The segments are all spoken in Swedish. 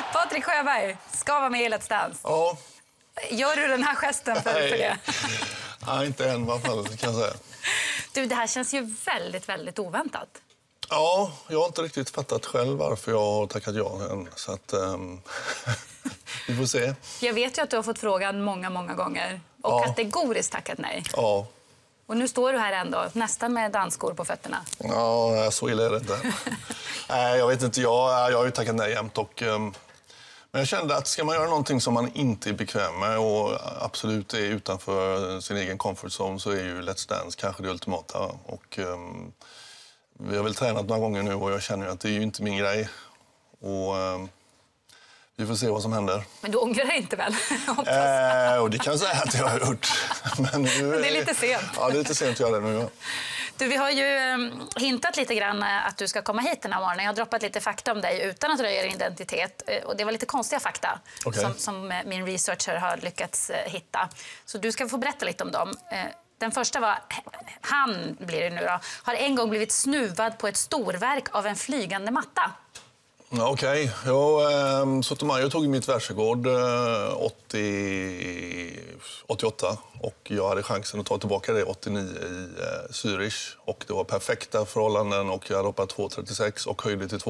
Patrik Sjöberg ska vara med i Let's Dance. Ja. Gör du den här gesten för det? Nej, inte än i alla fall, kan jag säga. Du, det här känns ju väldigt, väldigt oväntat. Ja, jag har inte riktigt fattat själv varför jag har tackat ja än. Så att, vi får se. Jag vet ju att du har fått frågan många, många gånger. Och kategoriskt tackat nej. Ja. Och nu står du här ändå, nästan med dansskor på fötterna. Ja, så illa är det inte. Nej, jag vet inte. Jag har ju tackat nej jämt. Men jag kände att ska man göra någonting som man inte är bekväm med och absolut är utanför sin egen comfort zone, så är ju Let's Dance kanske det ultimata. Och vi har väl tränat några gånger nu och jag känner att det är ju inte min grej. Och vi får se vad som händer. Men du ångrar dig inte väl? Och det kan jag säga att jag har gjort. Men nu det är lite sent. Ja, det är lite sent att göra det nu. Ja. Du, vi har ju hintat lite grann att du ska komma hit den här morgonen. Jag har droppat lite fakta om dig utan att röja din identitet. Och det var lite konstiga fakta som min researcher har lyckats hitta. Så du ska få berätta lite om dem. Den första var, han blir det nu då, har en gång blivit snuvad på ett storverk av en flygande matta. Okej. Sotomayor tog mitt världsrekord 88 och jag hade chansen att ta tillbaka det 89 i Zürich. Och det var perfekta förhållanden och jag hade hoppat 2,36 och höjde till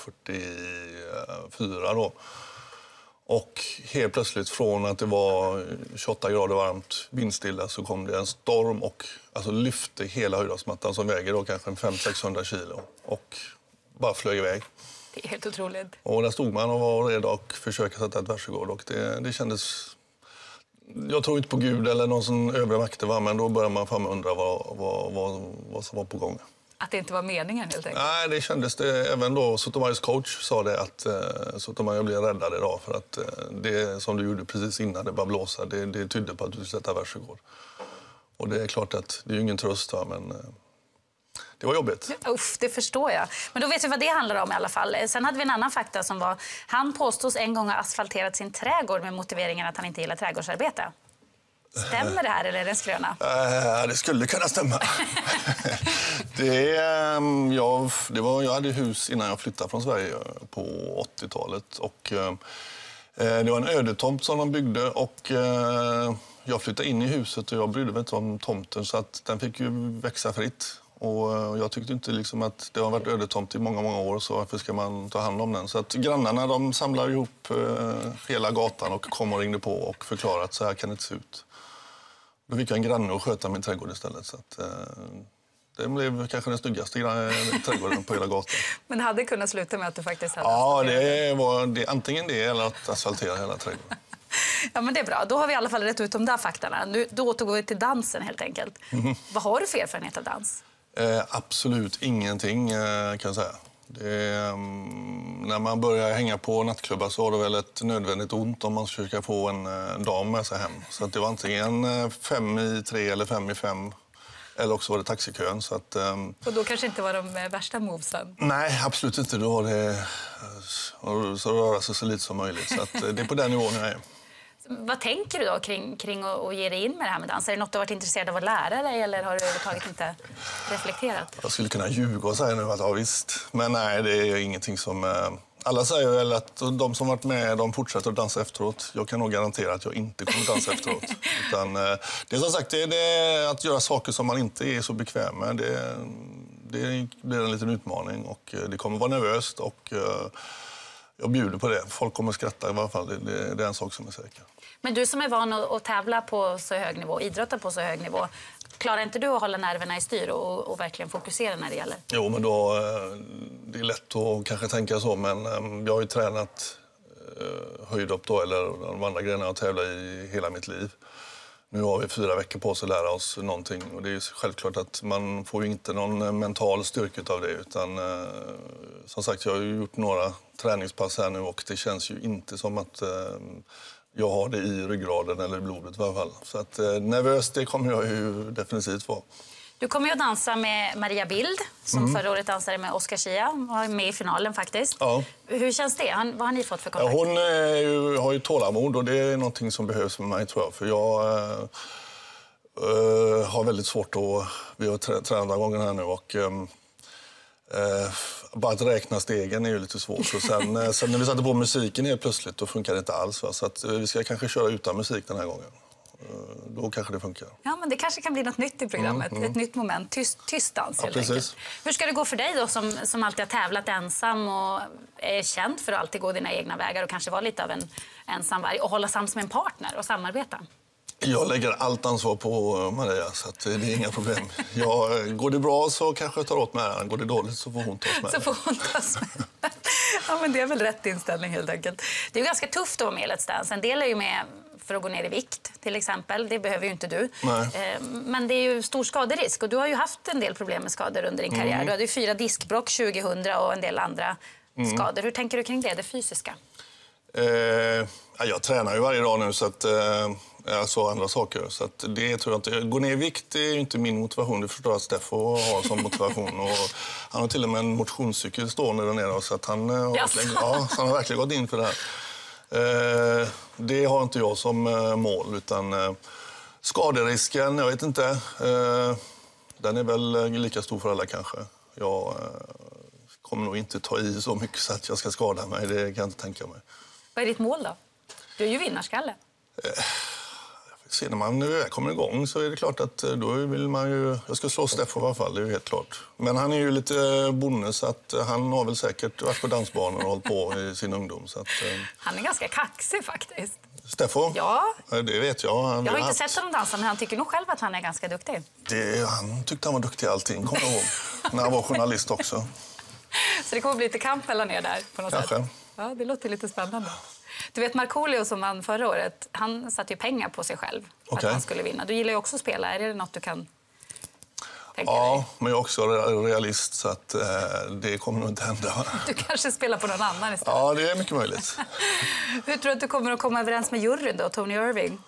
2,44 då. Och helt plötsligt från att det var 28 grader varmt, vindstilla, så kom det en storm och alltså lyfte hela höjdhoppsmattan som väger då kanske 500-600 kilo och bara flög iväg. Det är helt otroligt. Och där stod man och var redo och försöka sätta ett världsrekord och det kändes... Jag tror inte på Gud eller någon sån övre makter, va? Men då började man fan undra vad som var på gång. Att det inte var meningen helt enkelt? Nej, det kändes det. Även då Sotomayors coach sa det att Sotomayor blev räddad idag för att det som du gjorde precis innan det bara blåsa, det tydde på att du skulle sätta världsrekord. Och det är klart att det är ju ingen tröst, va? Men det var jobbigt. Uff, det förstår jag. Men då vet vi vad det handlar om i alla fall. Sen hade vi en annan fakta som var, han påstås en gång ha asfalterat sin trädgård med motiveringen att han inte gillar trädgårdsarbete. Stämmer det här eller är det en skröna? Det skulle kunna stämma. Jag hade hus innan jag flyttade från Sverige på 80-talet. Och, det var en ödetomt som de byggde och jag flyttade in i huset och jag brydde mig inte om tomten så att den fick ju växa fritt. Och jag tyckte inte liksom att det har varit ödetomt i många, många år, så varför ska man ta hand om den? Så att grannarna, de samlade ihop hela gatan och kom och ringde på och förklarade att så här kan det inte se ut. Då fick jag en granne att sköta min trädgård istället. Så att, det blev kanske den snyggaste trädgården på hela gatan. Men det hade kunnat sluta med att du faktiskt hade det antingen det eller att asfaltera hela trädgården. Ja, men det är bra. Då har vi i alla fall rätt ut de där faktorna. Då återgår vi till dansen helt enkelt. Vad har du för erfarenhet av dans? Absolut ingenting kan jag säga. När man börjar hänga på nattklubbar så har det väl ett nödvändigt ont om man försöker få en dam med sig hem. Så att det var antingen 5 i 3 eller 5 i 5. Eller också var det taxikön. Så att, och då kanske inte var de värsta movesen? Nej, absolut inte. Då var det så röra sig så lite som möjligt. Så att, det är på den nivån jag är. Vad tänker du då kring att ge dig in med det här med dans? Är det något du har varit intresserad av att lära dig eller har du överhuvudtaget inte reflekterat? Jag skulle kunna ljuga och säga nu att ja visst. Men nej, det är ingenting som... Alla säger väl att de som varit med, de fortsätter att dansa efteråt. Jag kan nog garantera att jag inte kommer att dansa efteråt. Utan, det är som sagt, det är att göra saker som man inte är så bekväm med. Det blir en liten utmaning och det kommer vara nervöst och... Jag bjuder på det. Folk kommer att skratta i varje fall. Det är en sak som är säker. Men du som är van att tävla på så hög nivå, idrotta på så hög nivå, klarar inte du att hålla nerverna i styr och verkligen fokusera när det gäller? Jo, men då, det är lätt att kanske tänka så, men jag har ju tränat höjdhopp då, eller de andra grejerna jag tävlar i hela mitt liv. Nu har vi 4 veckor på oss att lära oss någonting och det är självklart att man får ju inte någon mental styrka av det, utan som sagt, jag har ju gjort några träningspass här nu och det känns ju inte som att jag har det i ryggraden eller i blodet i alla fall. Så att nervös, det kommer jag ju definitivt vara. Du kommer ju att dansa med Maria Bild som förra året dansade med Oscar Schia. Hon var med i finalen faktiskt. Ja. Hur känns det? Vad har ni fått för kontakt? Ja, hon har ju tålamod och det är någonting som behövs med mig, tror jag. För jag har väldigt svårt att... Vi har tränat några gånger här nu och bara att räkna stegen är ju lite svårt. Och sen när vi satte på musiken helt plötsligt, då funkar det inte alls. Va? Så att, vi ska kanske köra utan musik den här gången. Då kanske det funkar. Ja, men det kanske kan bli något nytt i programmet. Ett nytt moment. Tyst dans helt enkelt. Hur ska det gå för dig då som alltid har tävlat ensam och är känd för att alltid gå dina egna vägar och kanske vara lite av en ensamvarg och hålla sams med en partner och samarbeta? Jag lägger allt ansvar på Maria, så att det är inga problem. Går det bra så kanske jag tar åt mig. Går det dåligt så får hon ta oss med. Så får hon ta oss med. Ja, men det är väl rätt inställning helt enkelt. Det är ju ganska tufft att vara med i Let's Dance. En del är ju med för att gå ner i vikt till exempel. Det behöver ju inte du. Nej. Men det är ju stor skaderisk och du har ju haft en del problem med skador under din karriär. Du hade ju 4 diskbråck 2000 och en del andra skador. Hur tänker du kring det fysiska? Jag tränar ju varje dag nu så att jag sa andra saker. Så att det tror jag inte. Gå ner i vikt är ju inte min motivation. Det förstår att Steffo har som motivation. Och han har till och med en motionscykel stående där nere. Så att han har verkligen gått in för det här. Det har inte jag som mål. Utan skaderisken, jag vet inte. Den är väl lika stor för alla kanske. Jag kommer nog inte ta i så mycket så att jag ska skada mig. Det kan jag inte tänka mig. Vad är ditt mål då? Du är ju vinnarskalle. När man kommer igång så är det klart att då vill man ju... Jag ska slå Steffo i alla fall, det är ju helt klart. Men han är ju lite bonde så att han har väl säkert varit på dansbanor och hållit på i sin ungdom. Så att, han är ganska kaxig faktiskt. Steffo? Ja. Det vet jag. Jag har inte sett honom dansa men han tycker nog själv att han är ganska duktig. Han tyckte han var duktig i allting, kommer jag ihåg. När han var journalist också. Så det kommer bli lite kamp mellan er där på något sätt? Ja, det låter lite spännande. Du vet Markoolio som vann förra året, han satte ju pengar på sig själv att han skulle vinna. Du gillar ju också att spela, är det något du kan tänka dig? Ja, men jag är också realist så att det kommer nog inte hända. Du kanske spelar på någon annan istället? Ja, det är mycket möjligt. Hur tror du att du kommer att komma överens med juryn då, Tony Irving?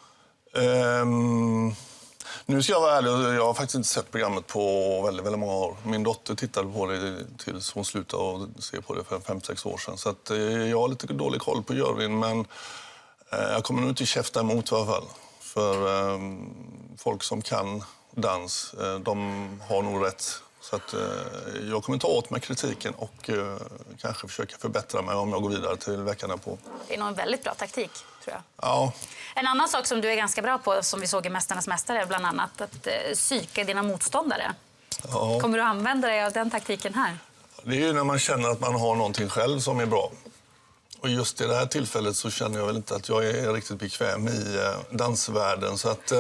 Nu ska jag vara ärlig, jag har faktiskt inte sett programmet på väldigt, väldigt många år. Min dotter tittade på det tills hon slutade se på det för 5-6 år sedan. Så att, jag har lite dålig koll på juryn, men jag kommer nog inte käfta emot i alla fall. För folk som kan dans, de har nog rätt. Så att, jag kommer ta åt mig kritiken och kanske försöka förbättra mig om jag går vidare till veckan på. Det är nog en väldigt bra taktik, tror jag. Ja. En annan sak som du är ganska bra på, som vi såg i Mästarnas mästare, är bland annat att psyka dina motståndare. Ja. Kommer du använda dig av den taktiken här? Det är ju när man känner att man har någonting själv som är bra. Och just i det här tillfället så känner jag väl inte att jag är riktigt bekväm i dansvärlden. Så att,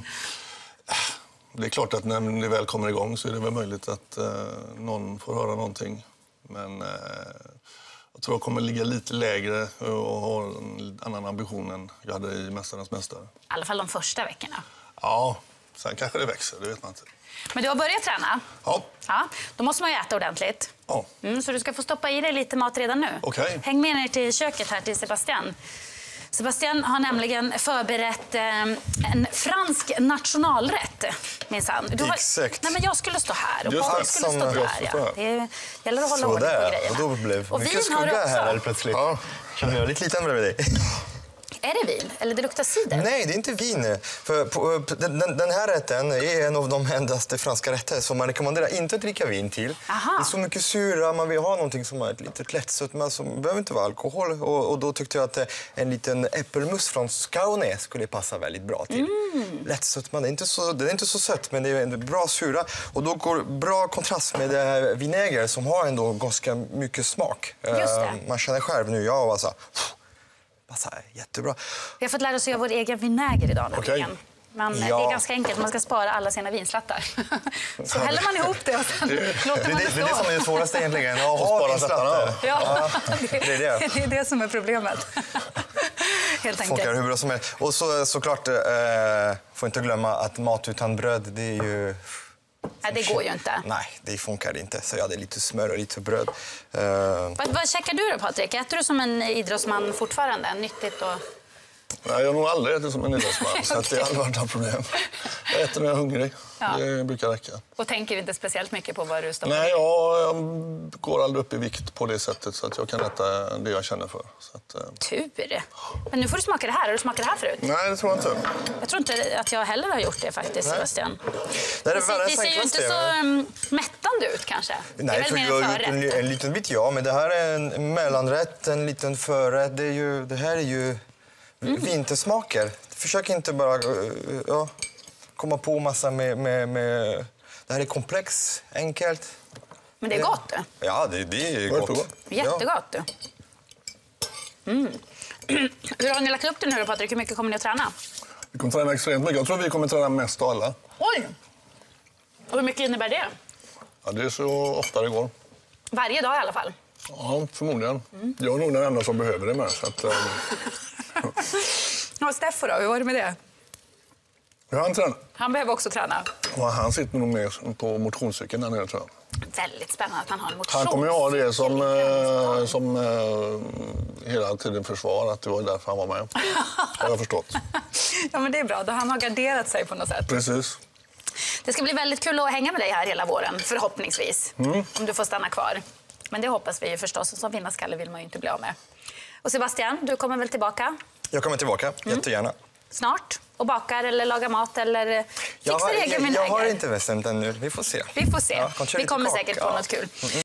det är klart att när det väl kommer igång så är det väl möjligt att någon får höra någonting. Men jag tror jag kommer ligga lite lägre och ha en annan ambition än jag hade i Mästarnas mästare. I alla fall de första veckorna. Ja, sen kanske det växer, det vet man inte. Men du har börjat träna? Ja. Då måste man ju äta ordentligt. Ja. Så du ska få stoppa i dig lite mat redan nu. Okay. Häng med ner till köket här till Sebastian. Sebastian har nämligen förberett en fransk nationalrätt, minsann. Exakt. Nej, men jag skulle stå här och Patrik skulle stå där. Ja. Det gäller att hålla ordning på grejerna. Och då blev mycket skugga här plötsligt. Ja. Känner jag lite sämre med dig. Är det vin? Eller det luktar cider? Nej, det är inte vin. För den här rätten är en av de endaste franska rätter som man rekommenderar inte att dricka vin till. Aha. Det är så mycket syra, man vill ha någonting som är ett litet lättsött, men som behöver inte vara alkohol. Och då tyckte jag att en liten äppelmust från Skåne skulle passa väldigt bra till. Lättsött, men det är inte så sött, men det är en bra syra. Och då går bra kontrast med vinäger som har ändå ganska mycket smak. Just det. Man känner själv nu, jag var så här, jättebra. Vi har fått lära oss att göra vår egen vinäger idag. Okay. Men det är ganska enkelt, man ska spara alla sina vinslattar. Så häller man ihop det och sen låter man det stå. Det är det som är det svåraste egentligen. Att ha vinslattar. Ja, det är det som är problemet. Helt enkelt. Funkar hur bra som helst. Och såklart, får inte glömma att mat utan bröd, det är ju... Nej, det går ju inte. Nej, det funkar inte. Så jag hade lite smör och lite bröd. Vad käkar du då, Patrik? Äter du som en idrottsman fortfarande? Nyttigt och... Nej, jag har nog aldrig ätit som en idrottsman, så att det har aldrig varit något problem. Jag äter när jag är hungrig. Ja. Det brukar räcka. Och tänker inte speciellt mycket på vad du stoppar? Nej, jag går aldrig upp i vikt på det sättet så att jag kan äta det jag känner för. Så att, Tur! Men nu får du smaka det här. Har du smakat det här förut? Nej, det tror jag inte. Jag tror inte att jag heller har gjort det faktiskt, Sebastian. Det ser ju inte så mättande ut kanske. Nej, det är för väl jag mer har en gjort förrätt. en liten bit, ja, men det här är en mellanrätt, en liten förrätt. Det här är ju vintersmaker. Försök inte bara komma på massa med... Det här är komplex, enkelt. Men det är gott du. Ja, det är gott. Jättegott du. Hur har ni lagt upp det nu, Patrik? Hur mycket kommer ni att träna? Vi kommer träna extremt mycket. Jag tror vi kommer träna mest av alla. Oj! Och hur mycket innebär det? Ja, det är så ofta det går. Varje dag i alla fall? Ja, förmodligen. Jag är nog den enda som behöver det med. Så att, Och Steffo då, hur var det med det? hur han tränar? Han behöver också träna. Och han sitter nog med på motionscykeln där nere, tror jag. Väldigt spännande att han har en motion. Han kommer ju ha det som hela tiden försvar, att det var därför han var med. Har jag förstått. Ja, men det är bra. Då han har garderat sig på något sätt. Precis. Det ska bli väldigt kul att hänga med dig här hela våren, förhoppningsvis. Om du får stanna kvar. Men det hoppas vi ju förstås. Som vinnarskalle vill man ju inte bli av med. Och Sebastian, du kommer väl tillbaka? Jag kommer tillbaka, jättegärna. Snart? Och bakar eller lagar mat eller fixar egen vinäger? Jag har inte bestämt ännu. Vi får se. Vi får se. Ja, vi kommer säkert på något kul.